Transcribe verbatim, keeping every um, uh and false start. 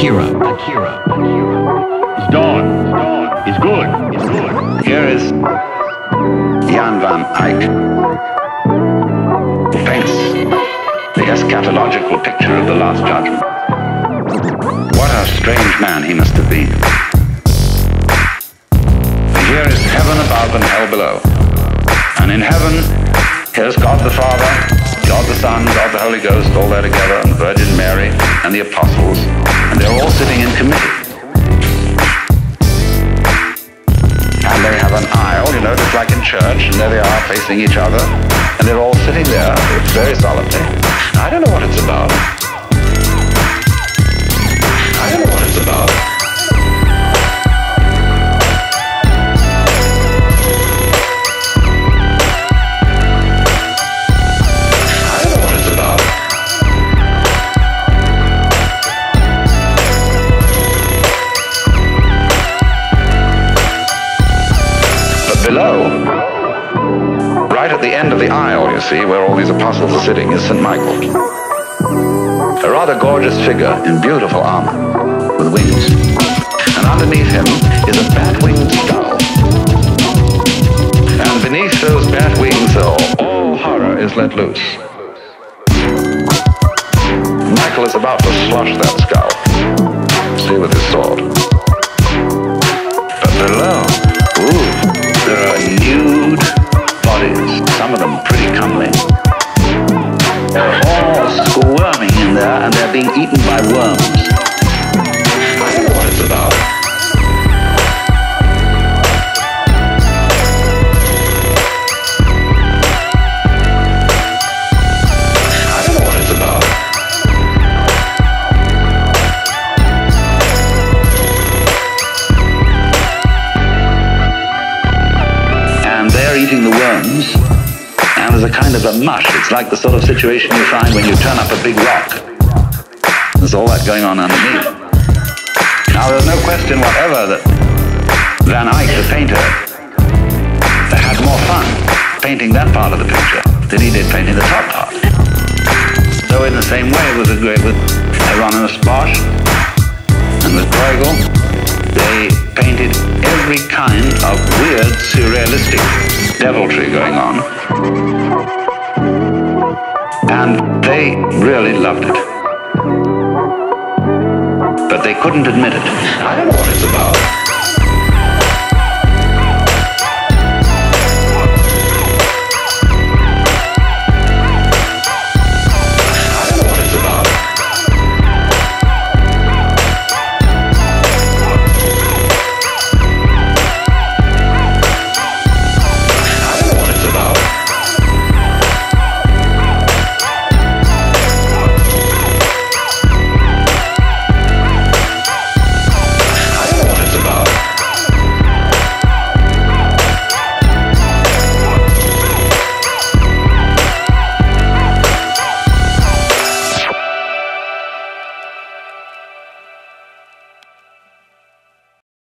Akira. Akira. It's dawn. It's dawn. It's good. It's good. Here is Jan van Eyck, who paints the eschatological picture of the Last Judgment. What a strange man he must have been. Here is heaven above and hell below. And in heaven, here's God the Father, God the Son, God the Holy Ghost, all there together, and the Virgin Mary, and the apostles, and they're all sitting in committee. And they have an aisle, you know, just like in church, and there they are facing each other, and they're all sitting there very solemnly. I don't know what it's about. I don't know what it's about. Below, right at the end of the aisle, you see, where all these apostles are sitting, is Saint Michael. A rather gorgeous figure in beautiful armor, with wings. And underneath him is a bat-winged skull. And beneath those bat wings, all horror is let loose. Michael is about to slush that skull, see, with his sword. But below, ooh, there are nude bodies, some of them pretty comely. They're all squirming in there, and they're being eaten by worms. I don't know what it's about. I don't know what it's about. They're eating the worms, and there's a kind of a mush. It's like the sort of situation you find when you turn up a big rock. There's all that going on underneath. Now, there's no question whatever that Van Eyck, the painter, had more fun painting that part of the picture than he did painting the top part. So in the same way with, the, with Hieronymus Bosch and with Bruegel, they painted every kind of weird, surrealistic deviltry going on. And they really loved it. But they couldn't admit it. I don't know what it's about.